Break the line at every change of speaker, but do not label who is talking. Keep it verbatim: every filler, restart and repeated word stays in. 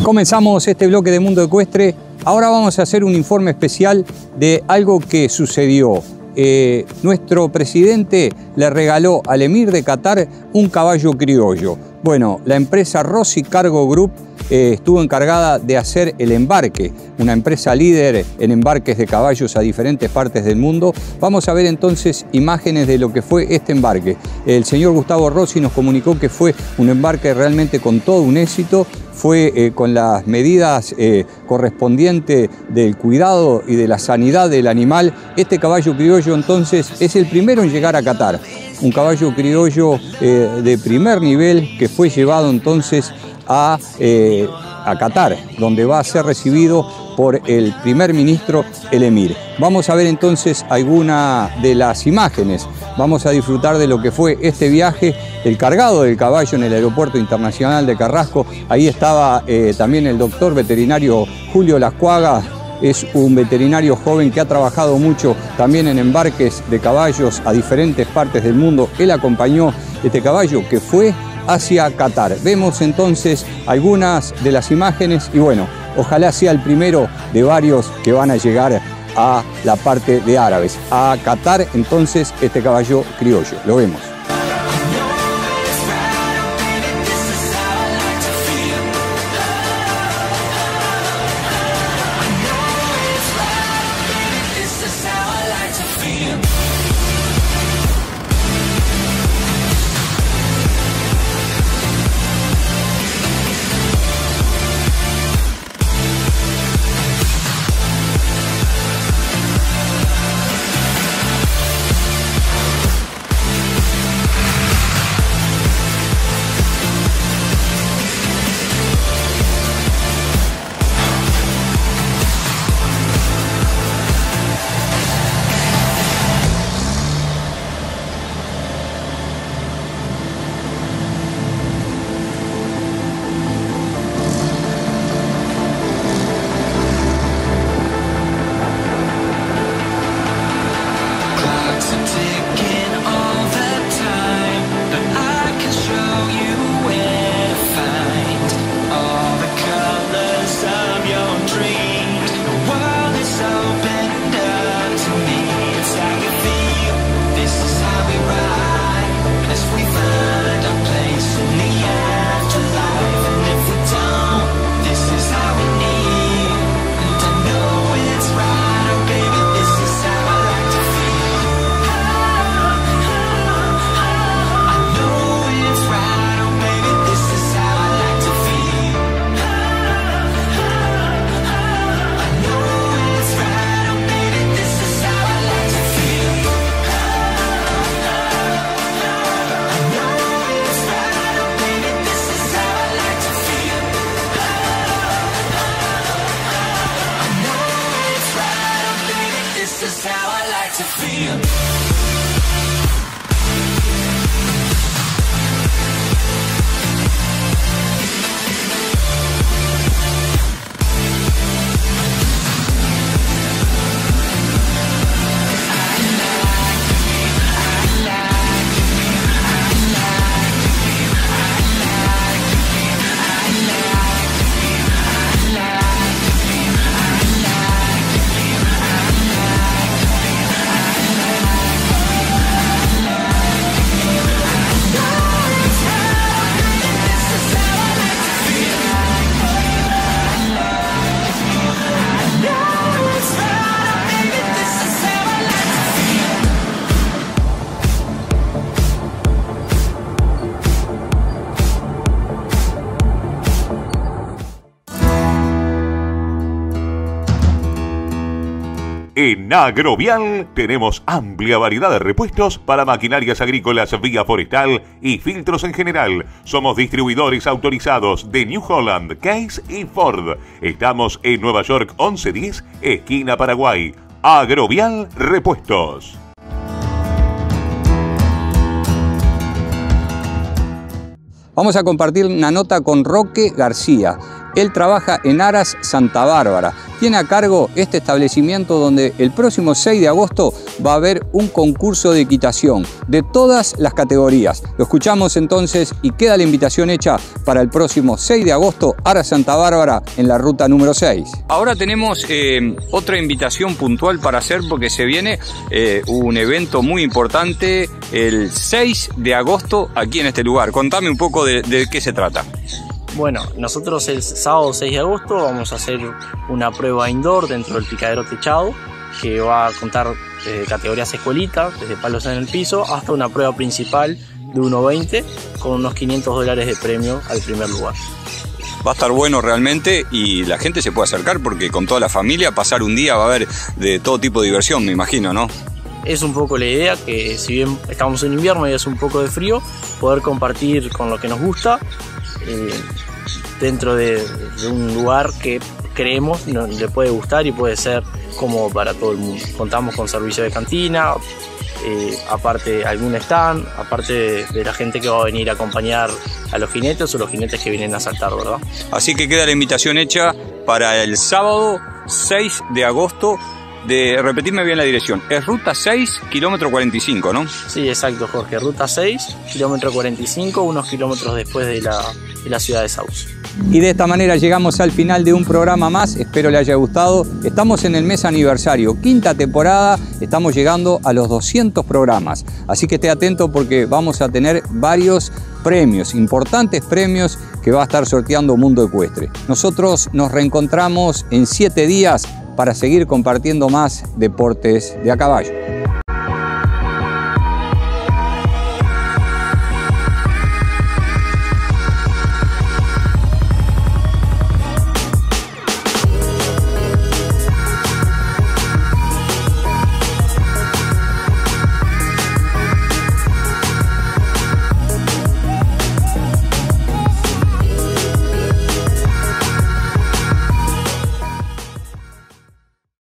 Comenzamos este bloque de Mundo Ecuestre. Ahora vamos a hacer un informe especial de algo que sucedió. Eh, nuestro presidente le regaló al emir de Qatar un caballo criollo. Bueno, la empresa Rossi Cargo Group eh, estuvo encargada de hacer el embarque, una empresa líder en embarques de caballos a diferentes partes del mundo. Vamos a ver entonces imágenes de lo que fue este embarque. El señor Gustavo Rossi nos comunicó que fue un embarque realmente con todo un éxito. Fue eh, con las medidas eh, correspondientes del cuidado y de la sanidad del animal. Este caballo criollo entonces es el primero en llegar a Qatar. Un caballo criollo eh, de primer nivel que fue llevado entonces a, eh, a Qatar, donde va a ser recibido por el primer ministro, el emir. Vamos a ver entonces algunas de las imágenes. Vamos a disfrutar de lo que fue este viaje, el cargado del caballo en el Aeropuerto Internacional de Carrasco. Ahí estaba eh, también el doctor veterinario Julio Lascuaga. Es un veterinario joven que ha trabajado mucho también en embarques de caballos a diferentes partes del mundo. Él acompañó este caballo que fue hacia Qatar. Vemos entonces algunas de las imágenes y bueno, ojalá sea el primero de varios que van a llegar a la parte de árabes. A Qatar entonces este caballo criollo. Lo vemos.
En Agrovial tenemos amplia variedad de repuestos para maquinarias agrícolas, vía forestal y filtros en general. Somos distribuidores autorizados de New Holland, Case y Ford. Estamos en Nueva York once diez, esquina Paraguay. Agrovial Repuestos.
Vamos a compartir una nota con Roque García. Él trabaja en Aras Santa Bárbara. Tiene a cargo este establecimiento donde el próximo seis de agosto va a haber un concurso de equitación de todas las categorías. Lo escuchamos entonces y queda la invitación hecha para el próximo seis de agosto, Aras Santa Bárbara, en la ruta número seis. Ahora tenemos eh, otra invitación puntual para hacer porque se viene eh, un evento muy importante el seis de agosto aquí en este lugar. Contame un poco de, de qué se trata.
Bueno, nosotros el sábado seis de agosto vamos a hacer una prueba indoor dentro del picadero techado que va a contar eh, categorías escuelitas, desde palos en el piso hasta una prueba principal de uno veinte con unos quinientos dólares de premio al primer lugar.
Va a estar bueno realmente y la gente se puede acercar porque con toda la familia pasar un día va a haber de todo tipo de diversión, me imagino, ¿no?
Es un poco la idea que si bien estamos en invierno y es un poco de frío, poder compartir con lo que nos gusta eh, dentro de, de un lugar que creemos no, le puede gustar y puede ser cómodo para todo el mundo. Contamos con servicio de cantina, eh, aparte algún stand, aparte de, de la gente que va a venir a acompañar a los jinetes o los jinetes que vienen a saltar, ¿verdad?
Así que queda la invitación hecha para el sábado seis de agosto. De repetirme bien la dirección, es ruta seis, kilómetro cuarenta y cinco, ¿no?
Sí, exacto, Jorge, ruta seis, kilómetro cuarenta y cinco, unos kilómetros después de la, de la ciudad de Sauce. Y de esta manera llegamos al final de un programa más, espero le haya gustado. Estamos en el mes aniversario, quinta temporada, estamos llegando a los doscientos programas, así que esté atento porque vamos a tener varios premios, importantes premios que va a estar sorteando Mundo Ecuestre. Nosotros nos reencontramos en siete días para seguir compartiendo más deportes de a caballo.